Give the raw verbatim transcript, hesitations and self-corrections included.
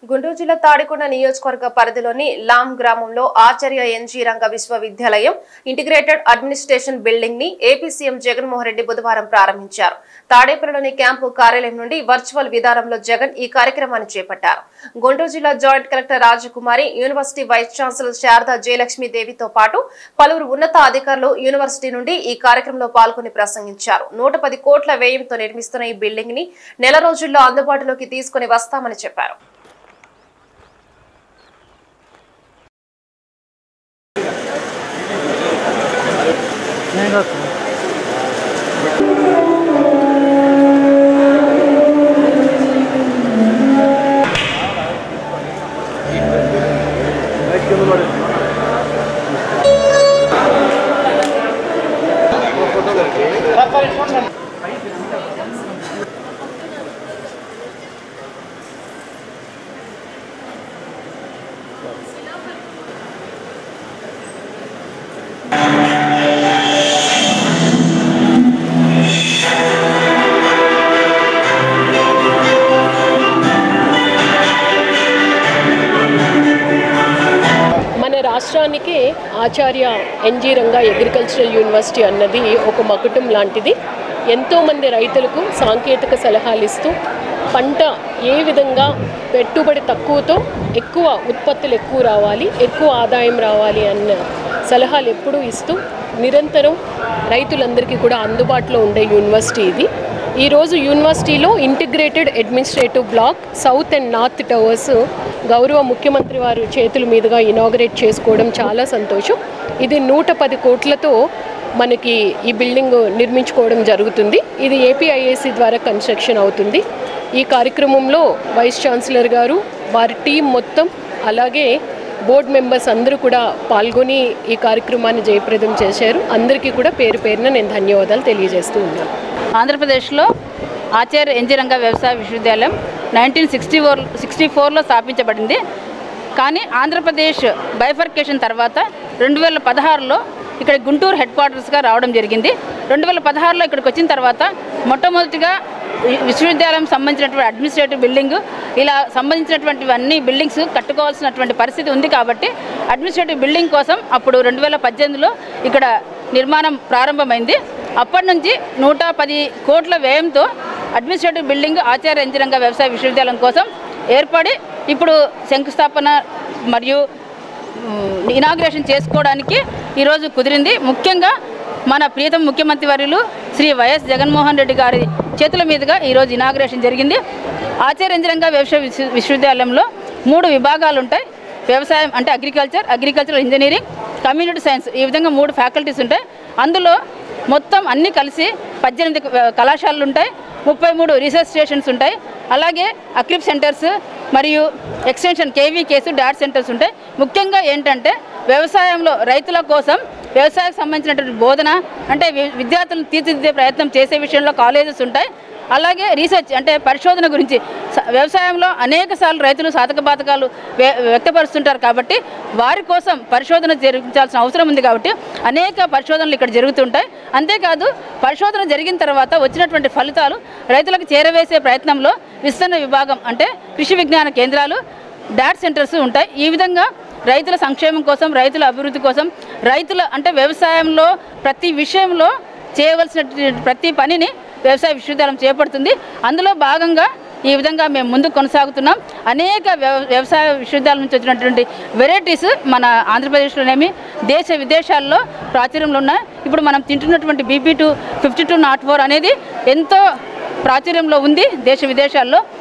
గుంటూరు జిల్లా తాడికొండ నియోజకవర్గ పరిధిలోని లాం గ్రామంలో ఆచార్య ఎన్జీ రంగ విశ్వవిద్యాలయం ఇంటిగ్రేటెడ్ అడ్మినిస్ట్రేషన్ బిల్డింగ్ ని ఏపీ సీఎం జగన్మోహన్ రెడ్డి బుధవారం ప్రారంభించారు. తాడేపల్లిలోని క్యాంపు కార్యాలయం నుండి వర్చువల్ విధానంలో జగన్ ఈ కార్యక్రమాన్ని చేపట్టారు. గుంటూరు జిల్లా joint collector Rajakumari, university vice chancellor Sarada జయలక్ష్మీదేవితో పాటు పలువురు ఉన్నత అధికారులు యూనివర్సిటీ నుండి ఈ కార్యక్రమంలో పాల్గొని ప్రసంగించారు. నూట పది కోట్ల వ్యయంతో నిర్మిస్తున్న ఈ బిల్డింగ్ ని నెల రోజుల్లో అందుబాటులోకి తీసుకుని వస్తామని చెప్పారు. రాష్ట్రానికి Acharya NG Ranga agricultural university అన్నది ఒక మకుటం లాంటిది. ఎంతోమంది రైతులకు సాంకేతిక సలహాలు ఇస్తూ పంట ఏ విధంగా పెట్టుబడి తక్కువతో ఎక్కువ ఉత్పత్తులు ఎక్కువ రావాలి, ఎక్కువ ఆదాయం రావాలి అన్న సలహాలు ఎప్పుడూ ఇస్తూ నిరంతరం రైతులందరికీ కూడా అందుబాటులో ఉండే యూనివర్సిటీ ఇది. ఈరోజు యూనివర్సిటీలో integrated administrative block south and north towers గౌరవ ముఖ్యమంత్రి వారి చేతుల మీదుగా ఇనాగరేట్ చేసుకోవడం చాలా సంతోషం. ఇది నూట పది కోట్లతో మనకి ఈ బిల్డింగ్ నిర్మించుకోవడం జరుగుతుంది. ఇది ఏపీఐఏసీ ద్వారా కన్స్ట్రక్షన్ అవుతుంది. ఈ కార్యక్రమంలో వైస్ ఛాన్సలర్ గారు, వారి టీం మొత్తం, అలాగే బోర్డు మెంబర్స్ అందరూ కూడా పాల్గొని ఈ కార్యక్రమాన్ని జయప్రదం చేశారు. అందరికీ కూడా పేరు పేరున నేను ధన్యవాదాలు తెలియజేస్తూ ఉన్నాను. ఆంధ్రప్రదేశ్లో ఆచార్య ఎన్జీ రంగా వ్యవసాయ విశ్వవిద్యాలయం నైన్టీన్ సిక్స్టీ ఫోర్ సిక్స్టీ ఫోర్లో స్థాపించబడింది. కానీ ఆంధ్రప్రదేశ్ బైఫర్కేషన్ తర్వాత రెండు వేల పదహారులో ఇక్కడ గుంటూరు హెడ్ క్వార్టర్స్గా రావడం జరిగింది. రెండు వేల పదహారులో ఇక్కడికి వచ్చిన తర్వాత మొట్టమొదటిగా విశ్వవిద్యాలయం సంబంధించినటువంటి అడ్మినిస్ట్రేటివ్ బిల్డింగ్, ఇలా సంబంధించినటువంటి అన్ని బిల్డింగ్స్ కట్టుకోవాల్సినటువంటి పరిస్థితి ఉంది. కాబట్టి అడ్మినిస్ట్రేటివ్ బిల్డింగ్ కోసం అప్పుడు రెండు వేల పద్దెనిమిదిలో ఇక్కడ నిర్మాణం ప్రారంభమైంది. అప్పటి నుంచి నూట పది కోట్ల వ్యయంతో administrative building Acharya NG Ranga వ్యవసాయ విశ్వవిద్యాలయం కోసం ఏర్పడి ఇప్పుడు శంకుస్థాపన మరియు ఇనాగ్రేషన్ చేసుకోవడానికి ఈరోజు కుదిరింది. ముఖ్యంగా మన ప్రియతమ ముఖ్యమంత్రి వర్యులు శ్రీ వైఎస్ జగన్మోహన్ రెడ్డి గారి చేతుల మీదుగా ఈరోజు ఇనాగ్రేషన్ జరిగింది. ఆచార్య ఎన్జీ రంగా వ్యవసాయ విశ్వవిద్యాలయంలో మూడు విభాగాలు ఉంటాయి. వ్యవసాయం అంటే agriculture, agricultural engineering, community science, ఈ విధంగా మూడు ఫ్యాకల్టీస్ ఉంటాయి. అందులో మొత్తం అన్నీ కలిసి పద్దెనిమిది కళాశాలలు ఉంటాయి, ముప్పై మూడు రీసెర్చ్ స్టేషన్స్ ఉంటాయి, అలాగే అక్రిప్ సెంటర్స్ మరియు ఎక్స్టెన్షన్ కేవీ కేసు డాట్ సెంటర్స్ ఉంటాయి. ముఖ్యంగా ఏంటంటే వ్యవసాయంలో రైతుల కోసం వ్యవసాయానికి సంబంధించినటువంటి బోధన అంటే విద్యార్థులను తీర్చిదిద్దే ప్రయత్నం చేసే విషయంలో కాలేజెస్ ఉంటాయి. అలాగే రీసెర్చ్ అంటే పరిశోధన గురించి వ్యవసాయంలో అనేక సార్లు రైతులు సాధక బాధకాలు వ్యక్తపరుస్తుంటారు. కాబట్టి వారి కోసం పరిశోధన జరిగించాల్సిన అవసరం ఉంది. కాబట్టి అనేక పరిశోధనలు ఇక్కడ జరుగుతుంటాయి. అంతేకాదు పరిశోధన జరిగిన తర్వాత వచ్చినటువంటి ఫలితాలు రైతులకు చేరవేసే ప్రయత్నంలో విస్తరణ విభాగం అంటే కృషి విజ్ఞాన కేంద్రాలు, డాట్ సెంటర్స్ ఉంటాయి. ఈ విధంగా రైతుల సంక్షేమం కోసం, రైతుల అభివృద్ధి కోసం, రైతుల అంటే వ్యవసాయంలో ప్రతి విషయంలో చేయవలసిన ప్రతి పనిని వ్యవసాయ విశ్వవిద్యాలయం చేపడుతుంది. అందులో భాగంగా ఈ విధంగా మేము ముందుకు కొనసాగుతున్నాం. అనేక వ్యవసాయ విశ్వవిద్యాలయం నుంచి వచ్చినటువంటి వెరైటీస్ మన ఆంధ్రప్రదేశ్లోనేమి దేశ విదేశాల్లో ప్రాచుర్యంలో ఉన్నాయి. ఇప్పుడు మనం తింటున్నటువంటి BP two fifty two naught four అనేది ఎంతో ప్రాచుర్యంలో ఉంది దేశ విదేశాల్లో.